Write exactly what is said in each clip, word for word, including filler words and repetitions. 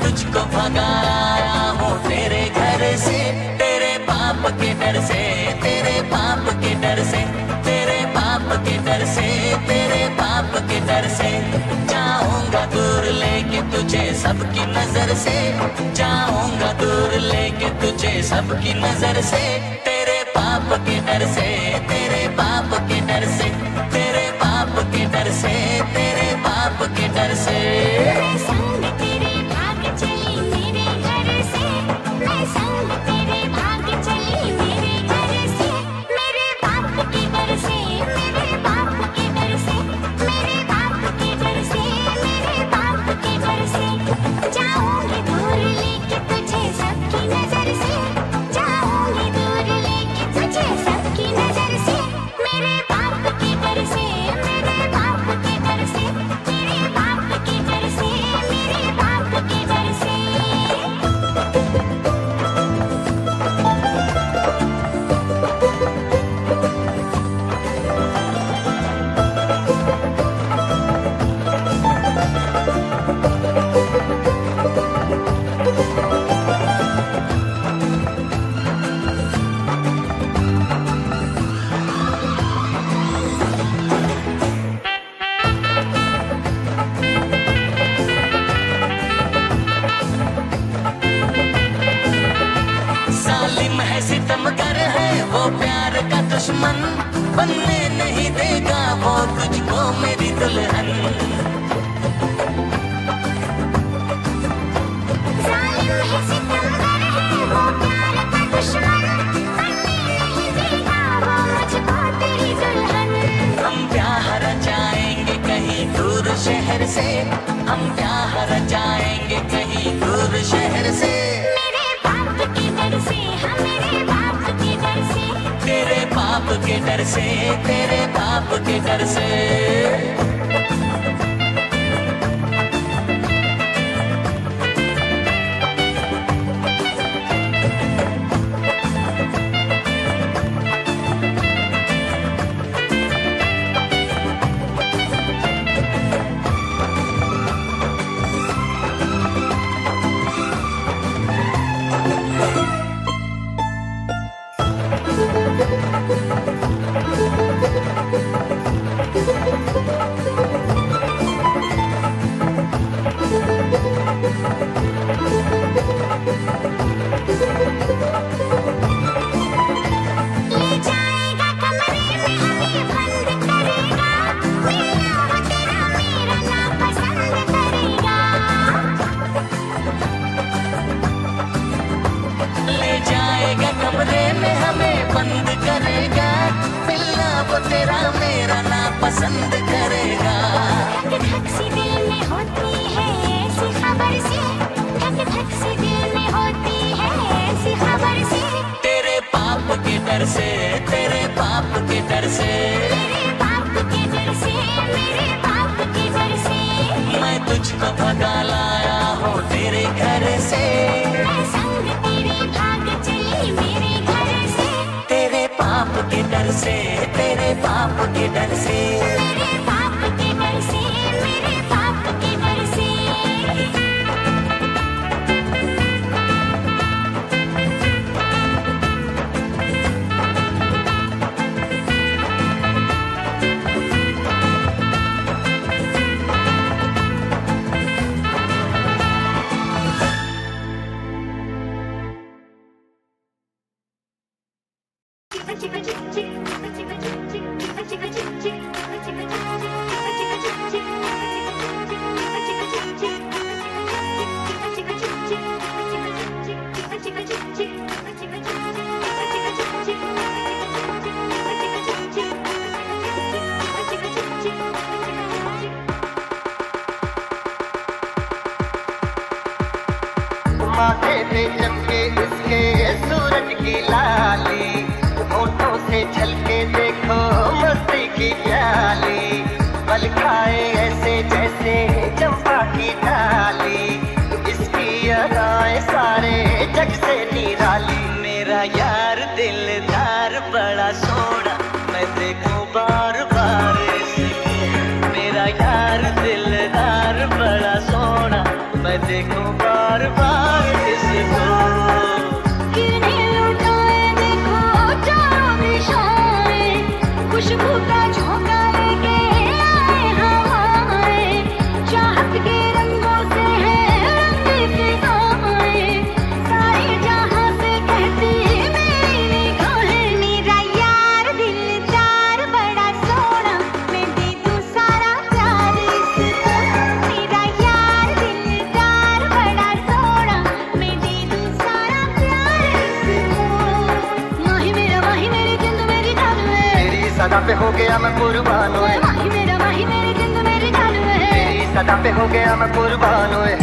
तुझको भगा आया हूँ तेरे घर से, तेरे बाप के डर से, तेरे बाप के डर से, तेरे बाप के डर से, तेरे बाप के डर से। जाऊंगा दूर लेके तुझे सबकी नजर से, जाऊंगा दूर लेके तुझे सबकी नजर से, तेरे बाप के डर से, तेरे बाप के डर से, तेरे बाप के डर से, तेरे बाप के डर से। मैं संग तेरे भाग चली मेरे घर से, मैं संग तेरे भाग चली मेरे घर से, मेरे बाप के डर से, मेरे बाप के डर से, मेरे बाप के डर से, मेरे बाप के डर से। जाऊंगी दूर लेके तुझे सबकी नजर से, जाऊंगी दूर लेके तुझे सबकी नजर से, मेरे बाप के डर से, मेरे बाप के डर से, मेरे बाप के डर से, मेरे बाप के डर से। जालिम है सितमगर है वो प्यार का दुश्मन, बनने नहीं देगा वो तुझको मेरी दुल्हन। जालिम है सितमगर है वो प्यार का दुश्मन, बनने नहीं देगा वो मुझको तेरी दुल्हन। हम प्यार रचाएंगे कहीं दूर शहर से, हम प्यार रचाएंगे कहीं दूर शहर से, मेरे बाप के डर से, हाँ मेरे बाप के डर से, तेरे बाप के डर से, तेरे बाप के डर से। ले जाएगा कमरे में हमें बंद करेगा, मिलना वो तेरा मेरा नापसंद करेगा। ले जाएगा कमरे में हमें बंद करेगा, मिलना वो तेरा मेरा नापसंद करेगा। धक धक सी दिल में होती है ऐसी खबर से, धक धक सी दिल में होती है ऐसी खबर से, तेरे बाप के डर से, तेरे बाप के डर से, मेरे बाप के डर से, मेरे बाप के डर से। मैं तुझको भगा लाया हूँ तेरे घर से, मैं संग तेरे भाग चली मेरे घर से, तेरे बाप के डर से, तेरे बाप के डर से। मेरे बाप के डर से, मेरे बाप के डर से। माथे पे चमके इसके सूरज की लाली, होठों से झलके देखो मस्ती की प्याली, पल खाए ऐसे जैसे चंपा की डाली, इसकी अदाएं सारे जग से निराली। मेरा यार दिलदार बड़ा सोना मैं देखूं बार बार इसे, मेरा यार दिलदार बड़ा सोना मैं देखूं बार बार इसको। किरणें लुटाए देखो चारों दिशाएं, खुशबू का झोंका लेके आए हवाएं, चाहत के रंगों से है रंगी फिजाएं, सारे जहां से कहती मेरी निगाहें, मेरा यार दिलदार बड़ा सोना, मैं दे दूं सारा प्यार इसको। मेरा यार दिलदार बड़ा सोना, मैं दे दूं सारा प्यार इसको। माही मेरा माही मेरी जिंद मेरी जान है, तेरी सदा पे हो गया मैं कुर्बान हुए। माही मेरा माही मेरी जिंद मेरी जान है, तेरी सदा पे हो गया मैं कुर्बान हुए।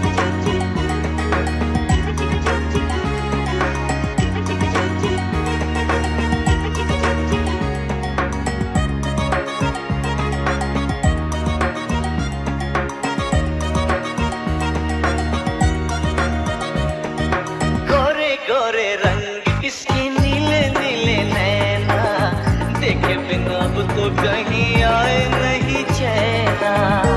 गोरे गोरे रंग इसके नीले नीले नैना, देखे बिना अब तो कहीं आए नहीं चैना।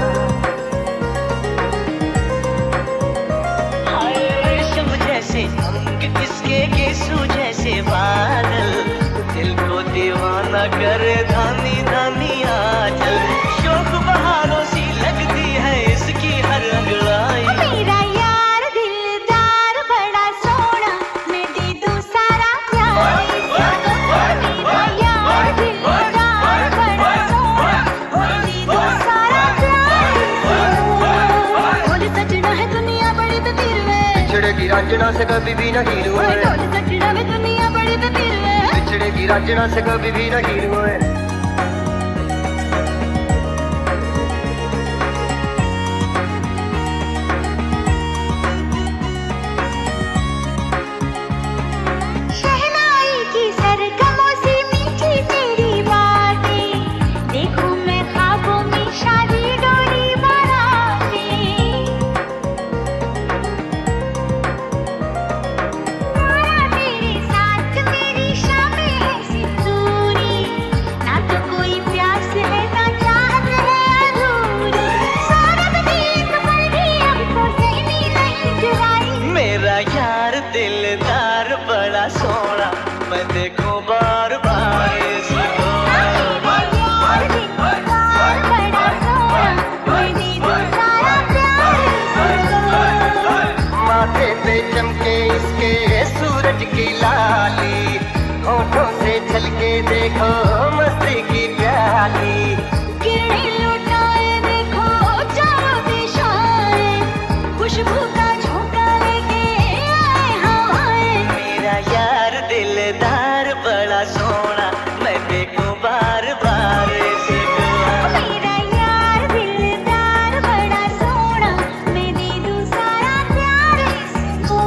हाय रेशम जैसे अंग इसके गेसू जैसे बादल, दिल को दीवाना करे धानी धानी आंचल। शोक बहारों सी लगती है इसकी हर अंगड़ाई। मेरा यार दिलदार बड़ा सोना, मैं दे दूं सारा प्यार इसको। मेरा यार दिलदार बड़ा सोना, मैं दे दूं सारा प्यार इसको। बोले सजना है दुनिया बड़ी बेपीर है, बिछड़ेगी रांझना से कभी भी नहीं रुए। बोले सजना है दुनिया बड़ी बेपीर है, बिछड़ेगी रांझना से कभी भी नहीं रुए। शहनाई की सरगमों से मीठी तेरी बातें, देखूं मैं ख्वाबों में शादी डोली बारातें। सारा तेरे साथ मेरी शामें है सिंदूरी, ना तो कोई प्यास है ना चाहत है अधूरी। सारा दिन पर भी हमको सहनी नहीं जुदाई। मेरा यार दिलदार बड़ा सोना, मैं देखूं बार बार इसको। मेरा यार दिलदार बड़ा सोना, मैं दे दूं सारा प्यार इसको। माथे पे चमके इसके सूरज की लाली, होठों से झलके देखो मस्ती की प्याली। किरणें लुटाए देखो चारों दिशाएं, खुशबू का झोंका लेके आए हवाएं। मेरा यार दिलदार बड़ा सोना, मैं देखूं बार बार इसको। मेरा यार दिलदार बड़ा सोना, मैं दे दूं सारा प्यार इसको।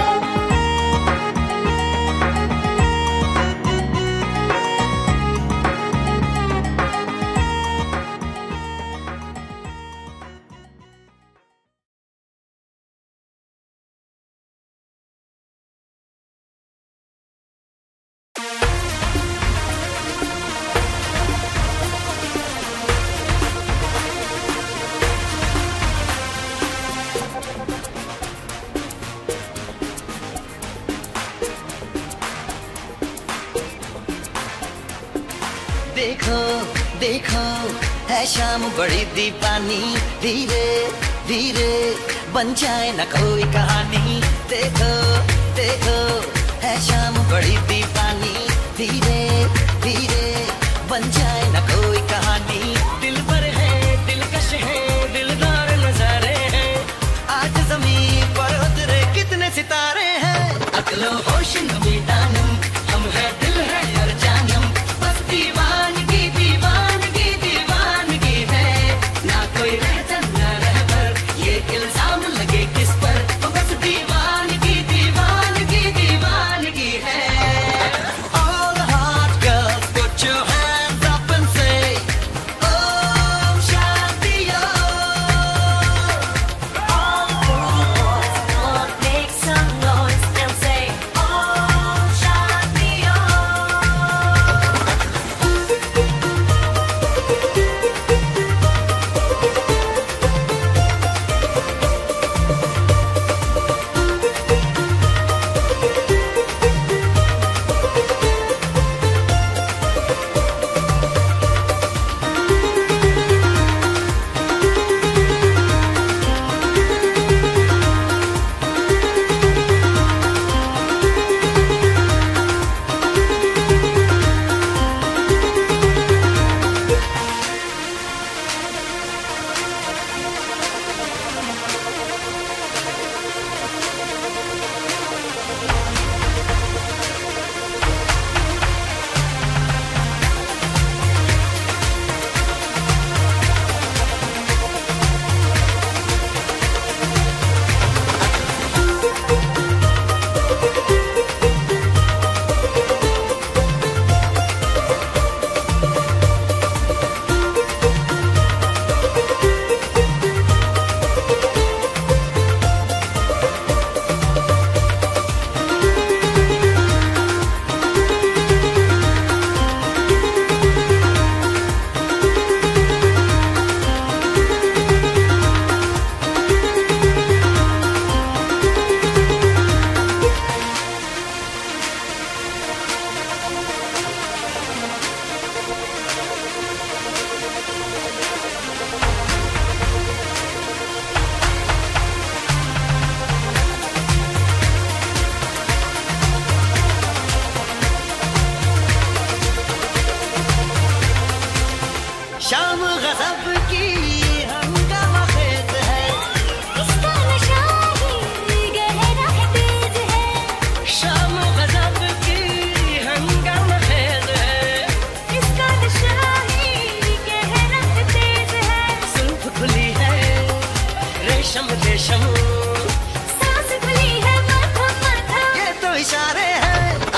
देखो देखो है शाम बड़ी दीवानी, धीरे धीरे बन जाए न कोई कहानी। देखो देखो है शाम बड़ी दीवानी, धीरे धीरे बन जाए न कोई कहानी। दिल पर है दिलकश है दिलदार नजारे हैं, आज जमीन पर उतरे कितने सितारे हैं। अकलो होश नमी दानम, हम है दिल है यार जानम, बस दीवानगी दीवानगी दीवानगी है। ना कोई रहता ना रहबर, ये इल्जाम लगे किस पर, बस दीवानगी दीवानगी दीवानगी है। All the hot girls put your hands up and say Om Shanti Om. All the boys wanna make some noise and say Om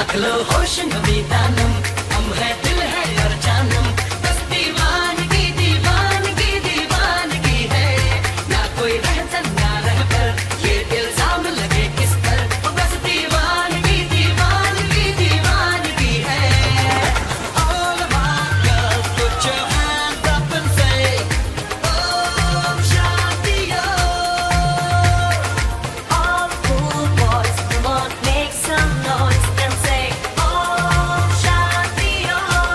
रख लो होश नबी दानम, हम है दिल है और जानम, बस दीवानगी दीवानगी दीवानगी है, ना कोई रहसन ना रह कर ये इल्जाम लगे किस पर, बस दीवानगी दीवानगी दीवानगी है। All of my girls put your hands up and say Om Shanti Om. All cool boys, come on, make some noise and say Om Shanti Om.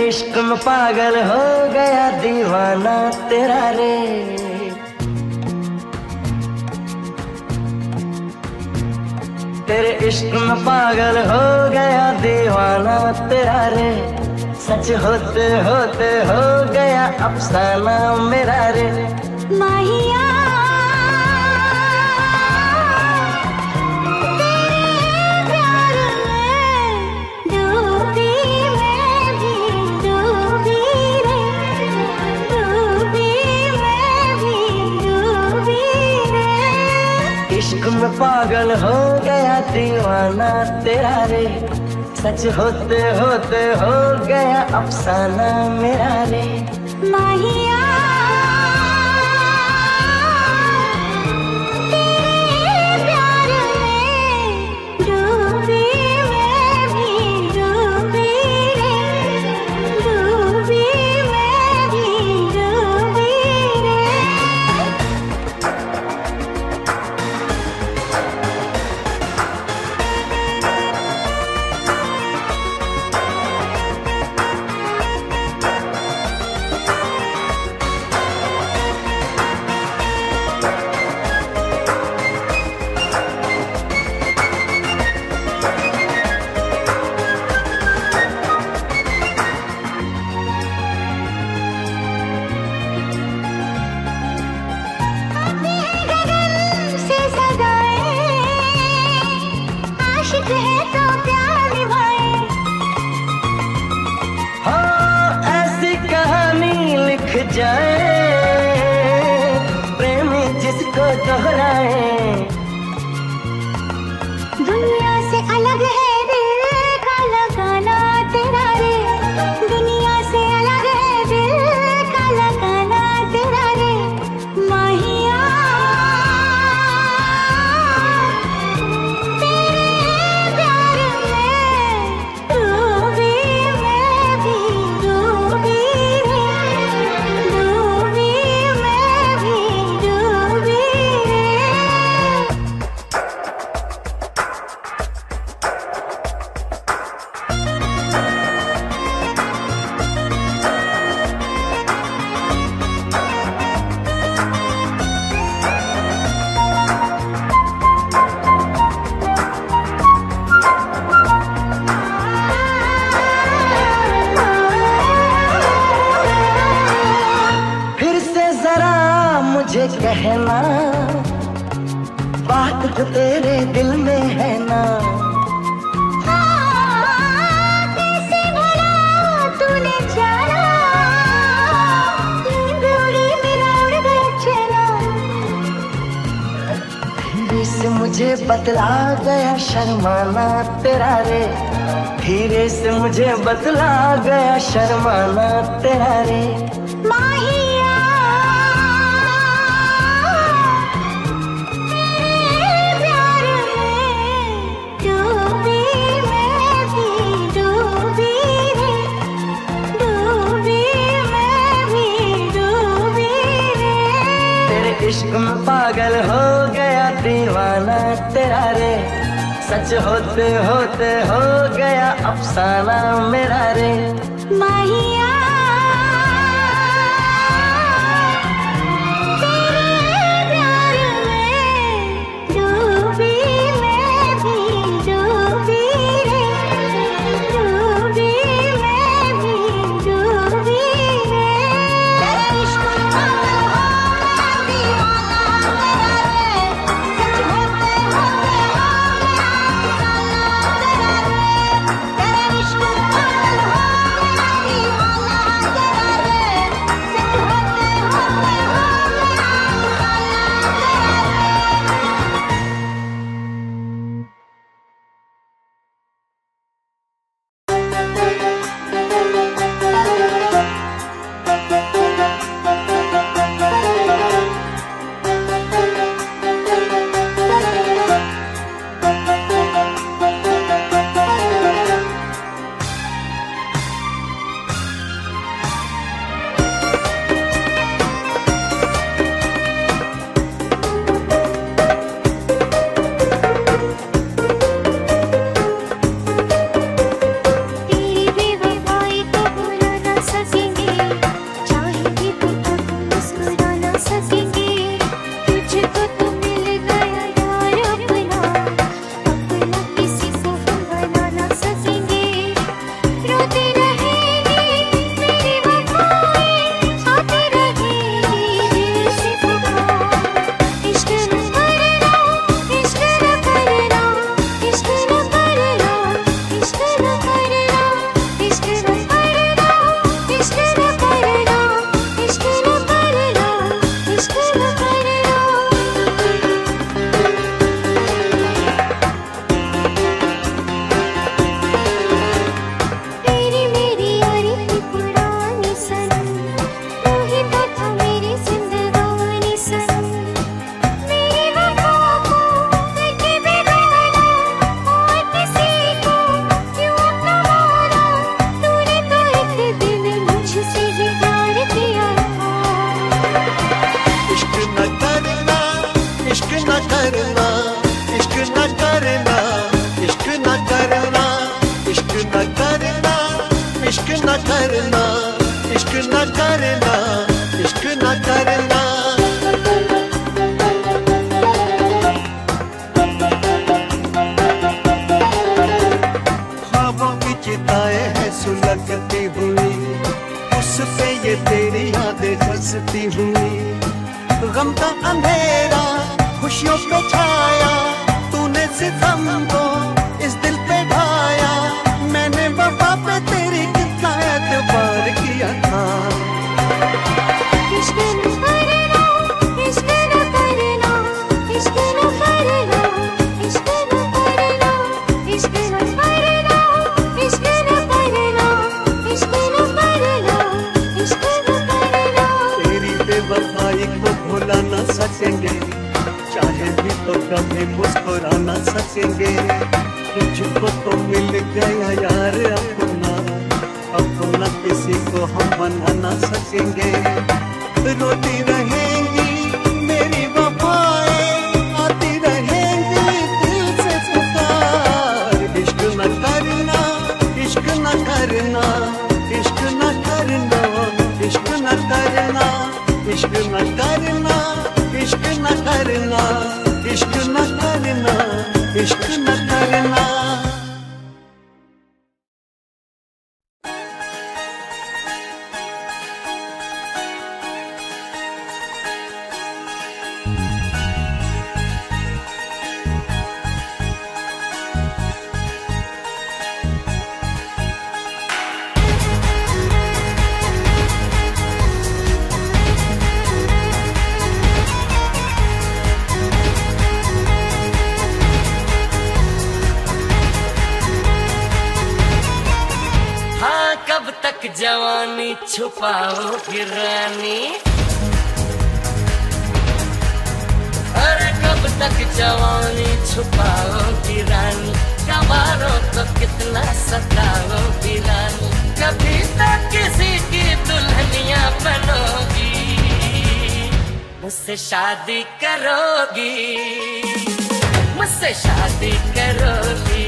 इश्क में पागल हो गया दीवाना तेरा रे। तेरे इश्क में पागल हो गया दीवाना तेरा रे। सच होते होते हो गया अफसाना मेरा रे। माहिया इश्क में पागल हो गया दीवाना तेरा रे। सच होते होते हो गया अफसाना मेरा रे। माहिया प्रेमी जिसको दोहराए। दुनिया से अलग है दिल का लगाना तेरा रे। दुनिया से अलग है दिल का लगाना तेरा रे। माहिया तेरे प्यार में डूबी मैं भी डूबी रे। डूबी मैं भी डूबी रे। फिर से जरा मुझे कहना बात तो तेरे दिल में है ना। कैसे भला तूने जाना नींद उड़ी मेरा उड़ गया चैना। धीरे से मुझे बतला गया शर्माना तेरा रे। धीरे से मुझे बतला गया शर्माना तेरा रे। माहिया तेरे प्यार में डूबी मैं भी डूबी रे। डूबी मैं भी डूबी रे। तेरे इश्क में पागल हो गया दीवाना तेरा रे। सच होते होते हो गया अफसाना मेरा रे। माहिया तेरे प्यार में डूबी मैं भी डूबी रे। डूबी मैं भी डूबी रे। तेरे इश्क में पागल हो गया दीवाना तेरा रे। सच होते होते हो गया अफसाना तेरा रे। तेरे इश्क में पागल हो गया दीवाना सकेंगे। तुझको तो मिल गया यार अपना, अपना किसी को हम बना ना सकेंगे। रोती रहेगी मेरी वफाएं, आती रहेगी दिल से पुकार। इश्क न करना, इश्क न करना, इश्क न करना, इश्क न करना, इश्क न करना, इश्क न करना, इश्क न करना, इश्क न करना। तेरी मेरी यारी की पुरानी सनम, तू ही तो था मेरी जिंदगानी सनम। मेरी वफा को करके बिगाड़ा, और किसी को क्यों अपना माना। तूने तो एक दिन मुझसे ही प्यार किया था। इश्क न करना, इश्क न करना, इश्क न करना, इश्क न करना, इश्क न करना, इश्क न करना, इश्क न करना, इश्क न करना। ख्वाबों की चिताएं हैं सुलगती हुई, उस पे ये तेरी यादें धंसती हुई। गम का अंधेरा खुशियों पे छाया, तूने सितम को इस दिल पे ढाया। मैंने वफा पे तेरी कितना एतबार किया था। इश्क न करना, इश्क न करना, इश्क न करना, इश्क न करना, इश्क न करना, इश्क न करना, इश्क न करना, इश्क न करना। तेरी बेवफाई को भुला न सकेंगे, चाहे भी तो कभी मुस्कुरा न सकेंगे। तुझको तो मिल गया यार अपना, अपना किसी को हम बना न सकेंगे। रोती रहेंगी मेरी वफाएं, आती रहेंगी दिल से पुकार। इश्क न करना, इश्क न करना, इश्क न करना, इश्क न करना, इश्क न करना, इश्क न करना, इश्क न करना, इश्क न करना। हाँ, कब तक जवानी छुपाओगी रानी। अरे कब तक जवानी छुपाओगी रानी। कबारों को कितना सताओगी रानी। कभी तक किसी की दुल्हनिया बनोगी, मुझसे शादी करोगी, मुझसे शादी करोगी,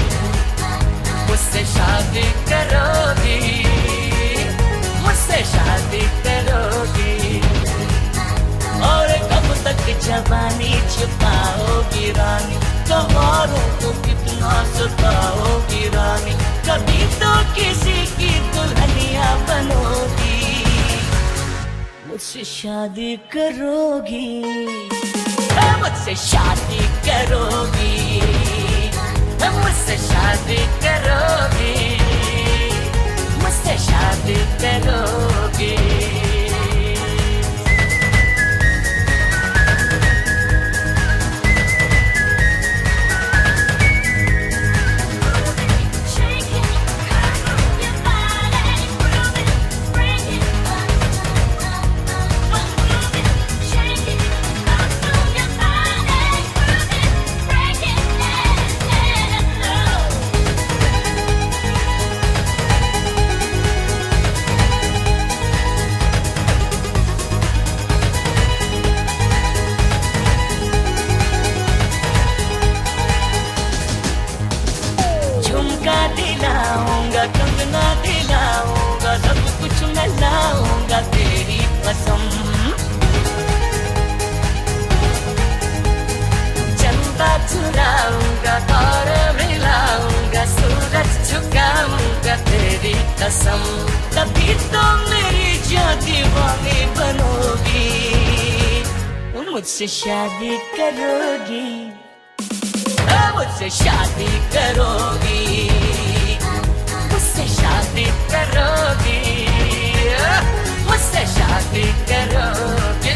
मुझसे शादी करोगी, मुझसे शादी करोगी। और कब तक जवानी छुपाओगी रानी। कबारों को कितना सताओगी रानी। कभी तो किसी की दुल्हनिया बनोगी, मुझसे शादी करोगी, मुझसे शादी करोगी, मुझसे शादी करोगी, मुझसे शादी करोगी। कसम, तभी तो मेरी जान दीवानी बनोगी, मुझसे शादी करोगी, मुझसे शादी करोगी, मुझसे शादी करोगी, मुझसे शादी करोगी।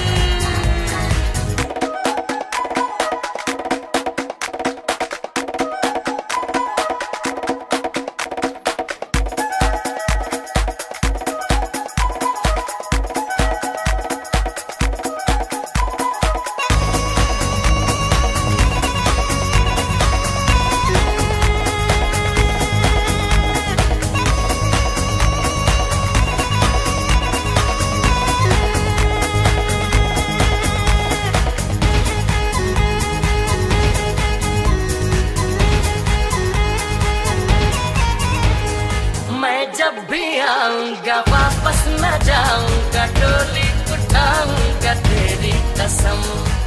जब भी आऊंगा वापस न जाऊंगा, डोली उठाऊंगा तेरी कसम,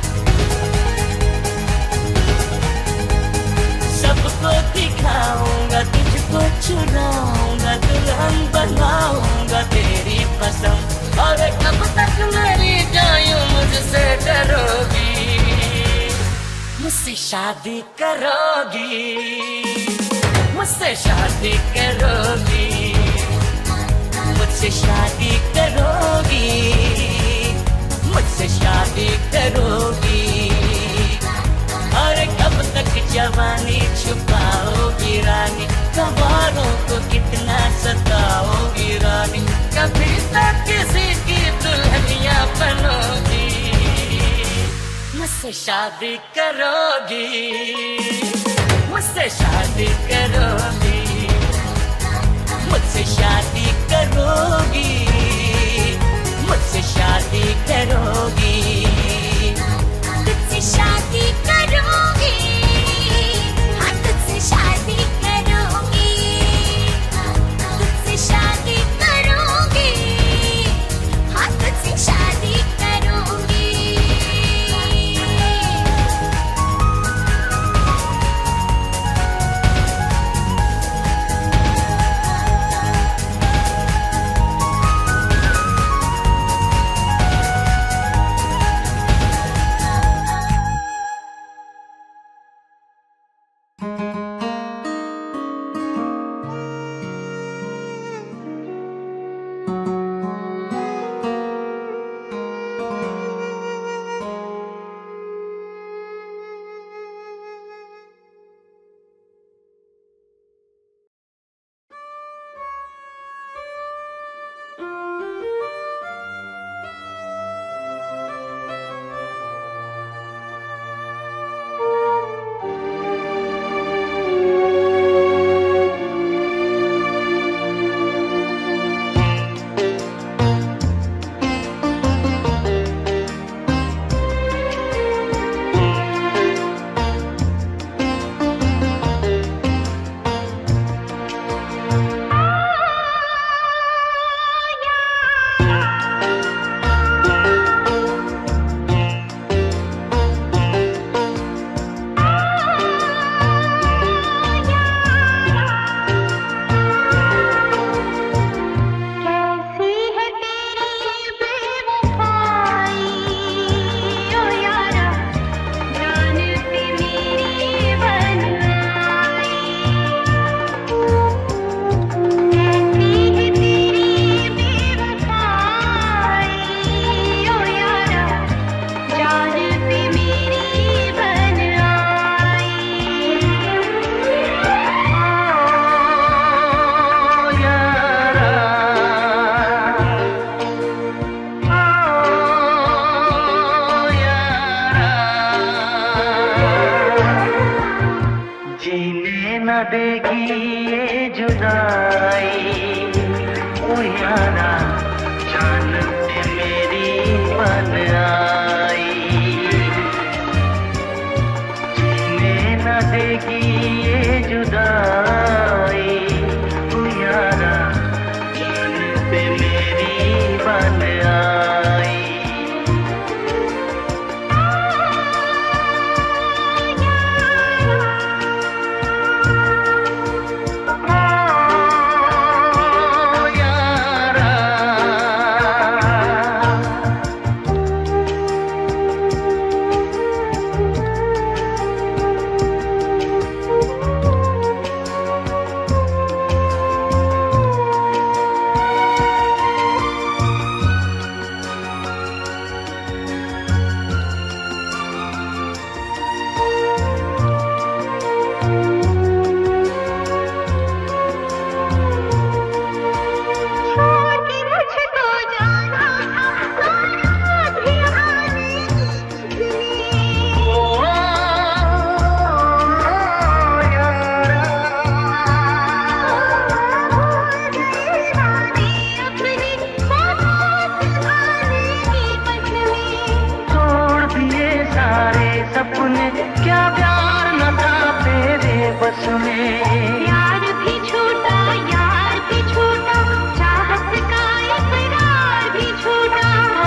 सबको दिखाऊंगा, तुझको चुराऊंगा, दुल्हन बनाऊंगा तेरी पसंद। और कब तक मेरी जायूं मुझसे डरोगी, मुझसे शादी करोगी, मुझसे शादी करोगी, मुझसे शादी करोगी, मुझसे शादी करोगी। और कब तक जवानी छुपाओगी रानी, सवारों को कितना सताओगी रानी, कभी तक किसी की दुल्हनिया बनोगी, मुझसे शादी करोगी, मुझसे शादी करोगी, मुझसे शादी करोगी, मुझसे शादी करोगी, तुझसे शादी करोगी, हाँ तुझसे शादी करोगी, तुझसे शादी करोगी, हाँ तुझसे शादी करोगी। देगी ये जुदाई, ओ यारा जान पे मेरी बन आई, जीने न देगी ये जुदाई, ओ यारा जान पे मेरी बन आई। सपने, क्या प्यार न था तेरे बस में। यार भी छूटा, यार भी छूटा, चाहत का इकरार भी छूटा।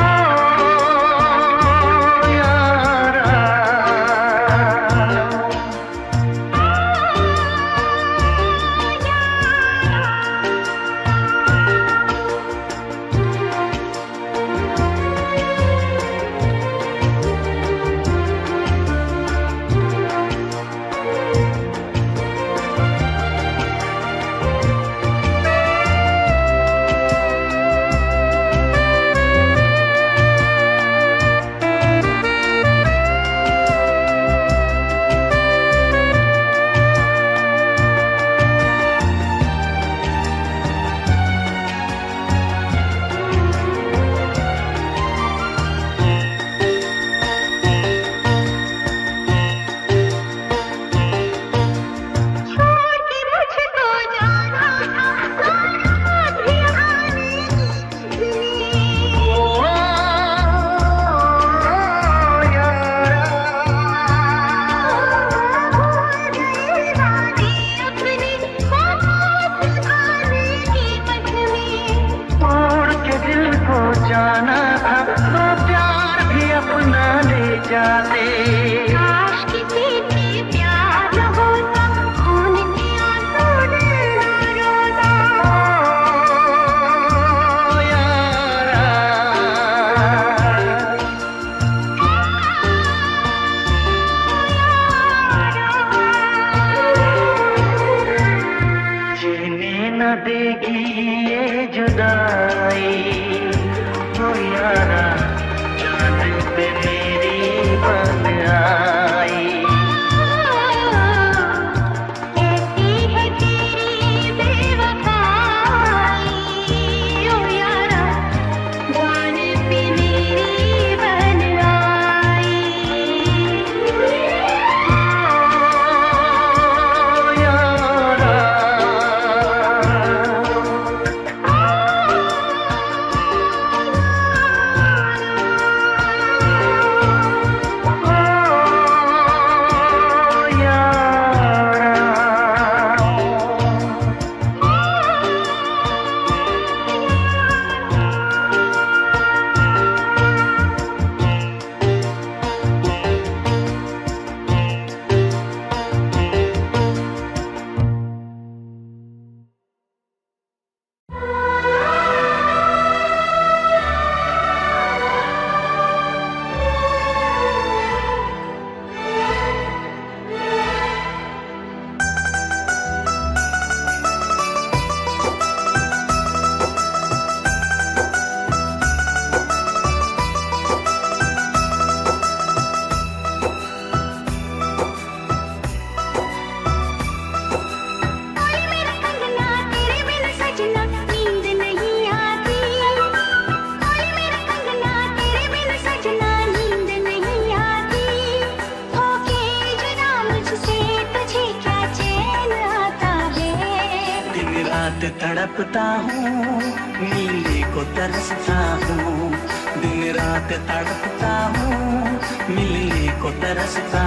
तड़पता हूँ, नीले को तरसता हूँ, दिन रात तड़पता हूँ, मिलने को तरसता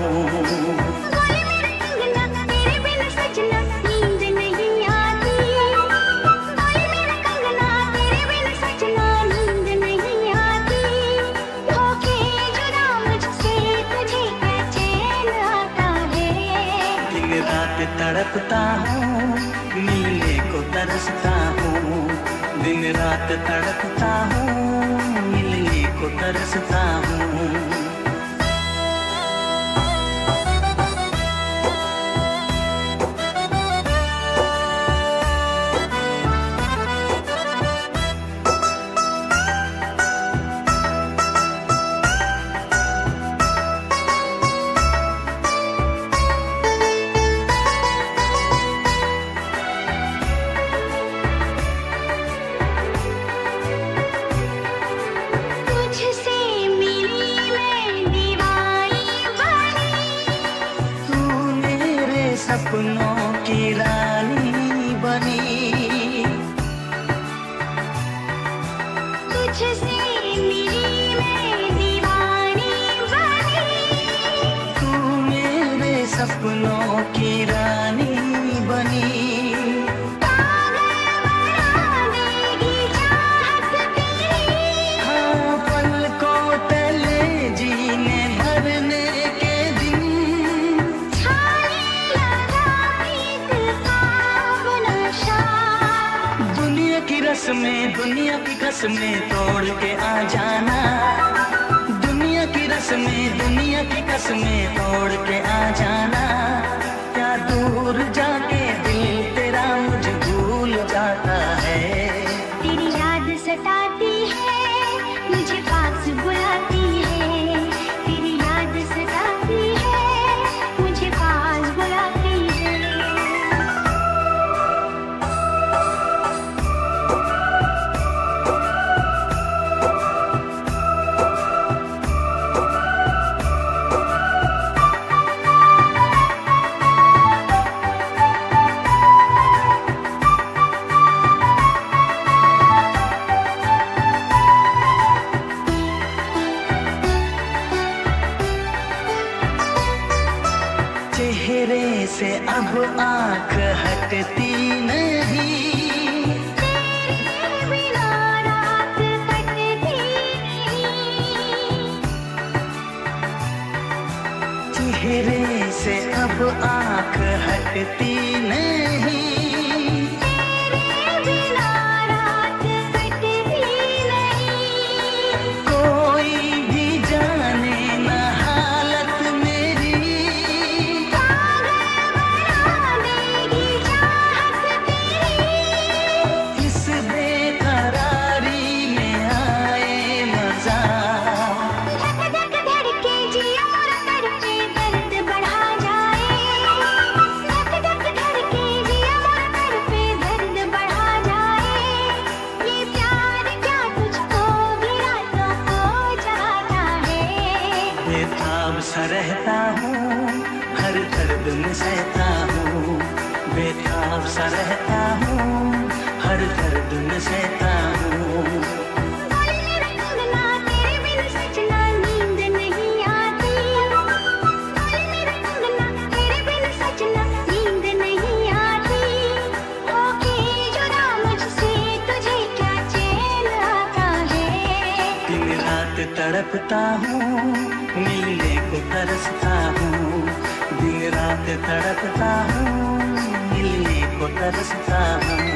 हूँ। तड़पता हूँ, मिलने को तरसता हूँ, दिन रात तड़पता हूँ, मिलने को तरसता हूँ। सपनों की रानी बनी, तुझसे मिली मैं दीवानी बनी। रस्में दुनिया की कसमें तोड़ के आ जाना, दुनिया की रस्में दुनिया की कसमें तोड़ के आ जाना। क्या दूर जाके दिल तेरा मुझे भूल जाता है। तेरी याद सताती है, मुझे पास बुलाती है। तेरी याद सताती है, मुझे पास बुलाती है। चेहरे से अब आंख हटती नहीं, तेरे बिना रात कटती नहीं। चेहरे से अब आंख हटती नहीं। तेरे बिना रात कटती नहीं। कोई भी जाने न हालत मेरी, पागल बना देगी चाहत तेरी। इस बेकरारी में आए मजा। धक धक धड़के जिया मोरा तड़पे दर्द बढ़ा जाए। धक धक धड़के जिया मोरा तड़पे दर्द बढ़ा जाए। ये प्यार क्या तुझको भी रातों को जगाता है। बेताब सा रहता हूँ, हर दर्द में सहता हूँ। बेताब सा रहता हूँ, हर दर्द में सहता हूँ। बोल मेरा कंगना तेरे बिन सजना नींद नहीं आती। बोल मेरा कंगना तेरे बिन सजना नींद नहीं आती। होके जुदा मुझसे तुझे क्या चैन आता है। दिन रात तड़पता हूँ, मिलने को तरसता हूँ। दिन रात तड़पता हूँ, मिलने को तरसता हूँ।